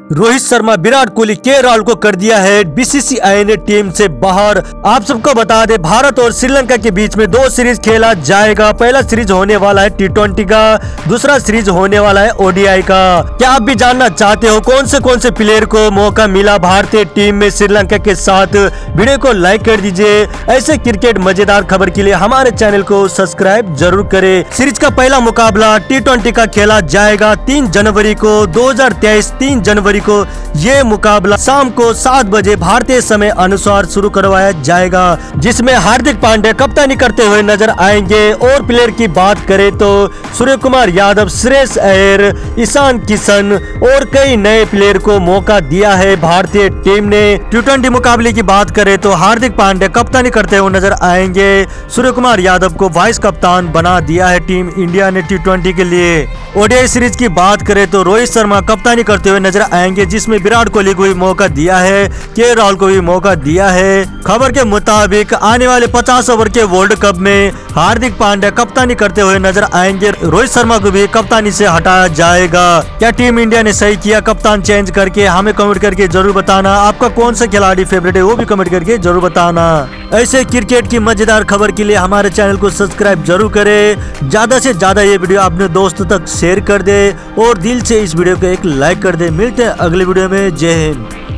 रोहित शर्मा, विराट कोहली, के राहुल को कर दिया है बीसीसीआई ने टीम से बाहर। आप सबको बता दें, भारत और श्रीलंका के बीच में 2 सीरीज खेला जाएगा। पहला सीरीज होने वाला है T20 का, दूसरा सीरीज होने वाला है ODI का। क्या आप भी जानना चाहते हो कौन से प्लेयर को मौका मिला भारतीय टीम में श्रीलंका के साथ? वीडियो को लाइक कर दीजिए। ऐसे क्रिकेट मजेदार खबर के लिए हमारे चैनल को सब्सक्राइब जरूर करें। सीरीज का पहला मुकाबला T20 का खेला जाएगा 3 जनवरी को 2023। 3 जनवरी को ये मुकाबला शाम को 7 बजे भारतीय समय अनुसार शुरू करवाया जाएगा, जिसमें हार्दिक पांड्या कप्तानी करते हुए नजर आएंगे। और प्लेयर की बात करें तो सूर्य कुमार यादव, श्रेयस अय्यर, ईशान किशन और कई नए प्लेयर को मौका दिया है भारतीय टीम ने। T20 मुकाबले की बात करें तो हार्दिक पांड्या कप्तानी करते हुए नजर आएंगे। सूर्य कुमार यादव को वाइस कप्तान बना दिया है टीम इंडिया ने T20 के लिए। ODI सीरीज की बात करें तो रोहित शर्मा कप्तानी करते हुए नजर आएंगे, जिसमें विराट कोहली को भी मौका दिया है, के राहुल को भी मौका दिया है। खबर के मुताबिक आने वाले 50 ओवर के वर्ल्ड कप में हार्दिक पांड्या कप्तानी करते हुए नजर आएंगे। रोहित शर्मा को भी कप्तानी से हटाया जाएगा। क्या टीम इंडिया ने सही किया कप्तान चेंज करके? हमें कमेंट करके जरूर बताना। आपका कौन सा खिलाड़ी फेवरेट है वो भी कमेंट करके जरूर बताना। ऐसे क्रिकेट की मजेदार खबर के लिए हमारे चैनल को सब्सक्राइब जरूर करें। ज्यादा से ज्यादा ये वीडियो अपने दोस्तों तक शेयर कर दे और दिल से इस वीडियो को एक लाइक कर दे। मिलते हैं अगले वीडियो में। जय हिंद।